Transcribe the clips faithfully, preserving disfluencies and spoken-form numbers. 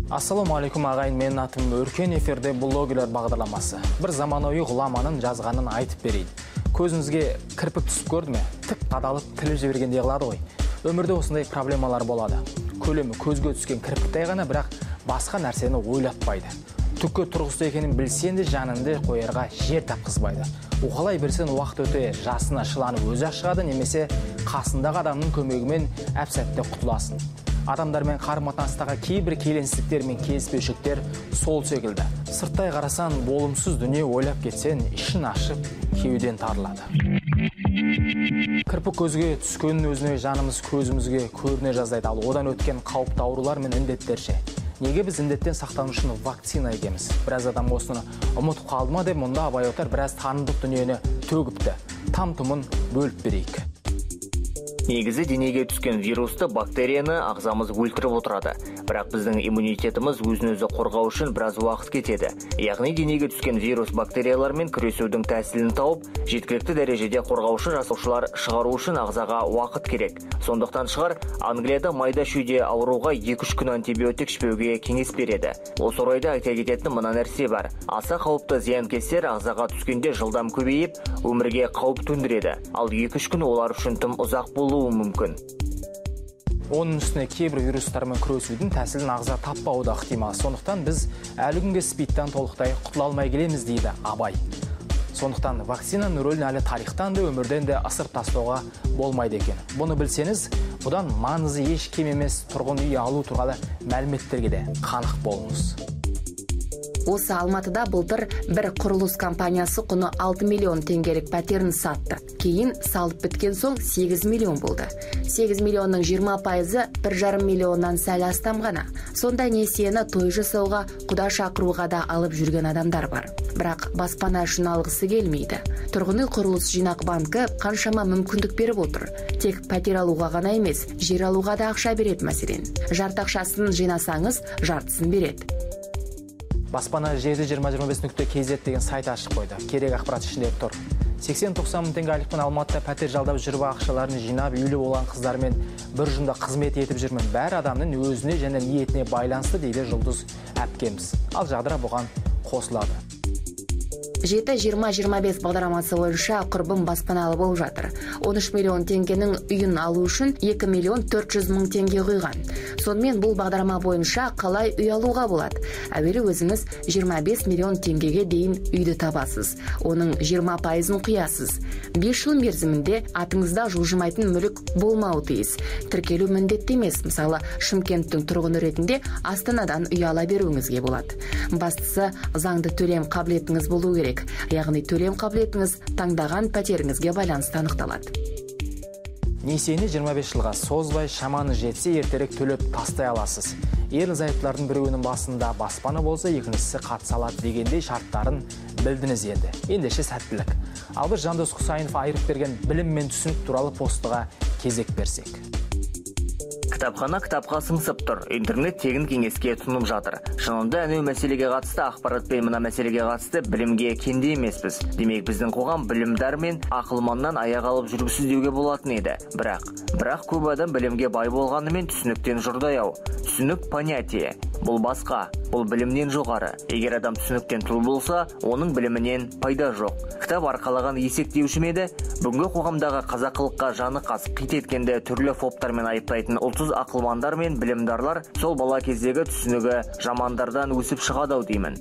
Ассаламалейкум ағайын, менің атым Өркен, эфирде блогерлер бағдарламасы. Бір заманауи ғұламаның жазғанын айтып берейін. Көзіңізге кірпік түсіп көрді ме? Тік қадалып тіліп жібергендей қылады ғой. Өмірде осындай проблемалар болады. Көлемі көзге түскен кірпіктай ғана, бірақ басқа нәрсені ойлатпайды. Түкке тұрғысы екенін білсен де жаныңды қоярға жер тапқызбайды. Оқалай білсен уақыт өте жасына шыланып өзі шығады, немесе қасындағы адамның көмегімен әп-сәтте құтыласың. Адамдармен қарым-қатынастағы кейбір келеңсіздіктер мен келіспеушіліктер сол секілді. Сырттай қарасан, болымсыз дүние ойлап кетсен, ішін ашып, кеуден тарылады. Кірпік көзге түскеннің өзіне жанымыз көзімізге көріне жаздайды, ал одан өткен қауіпті аурулар мен індеттерше. Неге біз індеттен сақтану үшін вакцина егеміз? Біраз адам осыны ұмытып қалды ма деп, мұнда абай отар біраз танымдық дүниені төгіпті. Там-тұмын бөліп берейік. Негізі денеге түскен вирусты, бактерияны ағзамыз өлтіріп отырады. Бірақ біздің иммунитетіміз өзін-өзі қорғау үшін біраз уақыт кетеді. Яғни денеге түскен вирус бактериялармен күресудің тәсілін тауып, жеткілікті дәрежеде қорғаушы жасушалар шығару үшін ағзаға уақыт керек. Сондықтан шығар, Англияда майда шүйде ауруға екі-үш күн антибиотик ішпеуге кеңес береді. Осы орайда айта кететін мына нәрсе бар. Аса қауіпті зиянкестер ағзаға түскенде жылдам көбейіп, өмірге қауіп төндіреді. Ал екі-үш күн олар үшін тым ұзақ болуы мүмкін. Оның үстіне кейбір вирустармен күресудің тәсілін ағза таппауы да ықтимал. Сондықтан біз әлі күнге спидтан толықтай құтыла алмай келеміз дейді абай. Сондықтан вакцинаның рөлін әлі тарихтан да өмірден де асырып тастауға болмайды екен. Бұны білсеңіз, бұдан маңызы еш кем емес тұрғын үй алу туралы мәліметтерге де қанық болыңыз. Осы Алматыда былтыр бір құрылыс компаниясы құны алты миллион теңгелік пәтерін сатты. Кейін салып біткен соң сегіз миллион болды. сегіз миллионның жиырма пайызы бір жарым миллионнан сәл астам ғана. Сондай несиені той жасауға, құда шақыруға да алып жүрген адамдар бар. Бірақ баспана үшін алғысы келмейді. Тұрғын үй құрылыс жинақ банкі қаншама мүмкіндік беріп отыр. Тек пәтер алуға ғана емес, жер алуға да ақша береді мәселен. Жарты ақшасын жинасаңыз, жартысын береді. Баспана жеті жиырма жиырма бес нүкте кз деген сайт ашып қойды. Керек ақпарат ішінде тұр. сексен тоқсан мың теңге айлықпен Алматыда пәтер жалдап жүріп ақшаларын жинап, үйлі болған қыздармен бір жұмда қызмет етіп жүрмін. Бәрі адамның өзіне және ниетіне байланысты дейді Жұлдыз әпкеміз. Ал жадыра бұған қосылады. жеті жиырма жиырма бес бағдарламасы бойынша құрбым баспаналы болып жатыр. он үш миллион теңгенің үйін алу үшін екі миллион төрт жүз мың теңге құйған. Сонымен бұл бағдарлама бойынша қалай үй алуға болады? Әуелі өзіңіз жиырма бес миллион теңгеге дейін үйді табасыз. Оның жиырма пайызын құясыз. бес жыл мерзімінде атыңызда жылжымайтын мүлік болмауы тиіс. Тіркелу міндетті емес. Мысалы, Шымкенттің тұрғыны ретінде Астанадан үй ала беруіңізге болады. Бастысы, заңды төлем қабілетіңіз болу керек. Яғни төлем қабілетіңіз таңдаған пәтеріңізге байланысты анықталады. Несиені жиырма бес жылға созбай, шаманы жетсе ертерек төлеп тастай аласыз. Ерлі-зайыптылардың біреуінің басында баспана болса, екіншісі қатыса алады дегендей шарттарын білдіңіз енді. Ендеше сәттілік. Ал бір Жандос Құсайынов айырып берген білім мен түсінік туралы постыға кезек берсек. Кітапхана кітапқа сыңсып тұр. Интернет тегін кеңеске тұнып жатыр. Шынында әнеу мәселеге қатысты, ақпарат пен мына мәселеге қатысты білімге кенде емеспіз. Демек біздің қоғам білімдар мен ақылманнан аяқ алып жүргісіз деуге болатын еді. Бірақ, бірақ көп адам білімге бай болғанымен түсініктен жұрдай-ау. Түсінік понятие. Бұл басқа, бұл білімнен жоғары. Егер адам түсініктен тұл болса, оның білімінен пайда жоқ. Кітап арқалаған есектеуші ме еді? Бүгінгі қоғамдағы қазақылыққа жаны қас қит еткенде түрлі фоптармен айыптайтын ұлтсыз ақылмандар мен білімдарлар сол бала кездегі түсінігі жамандардан өсіп шығады-ау деймін.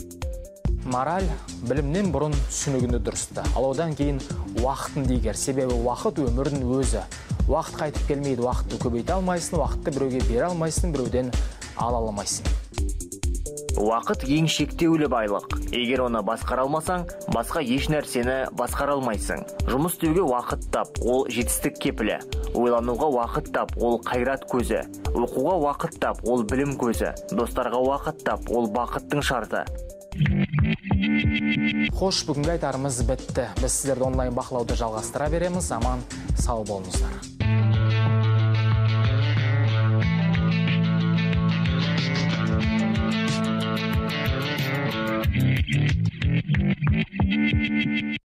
Мораль білімнен бұрын түсінігінді дұрысты. Ал одан кейін уақытын дегер. Себебі уақыт өмірдің өзі. Уақыт қайтып келмейді, уақытты көбейте алмайсың, уақытты біреуге бере алмайсың, біреуден ала алмайсың. Уақыт ең шектеулі байлық. Егер оны басқара алмасаң, басқа еш нәрсені басқара алмайсың. Жұмыс істеуге уақыт тап, ол жетістік кепілі. Ойлануға уақыт тап, ол қайрат көзі. Оқуға уақыт тап, ол білім көзі. Достарға уақыт тап, ол бақыттың шарты. Хош, бүгінгі айтарымыз бітті. Біз сіздерді онлайн бақылауды жалғастыра береміз. Аман сау болыңыздар.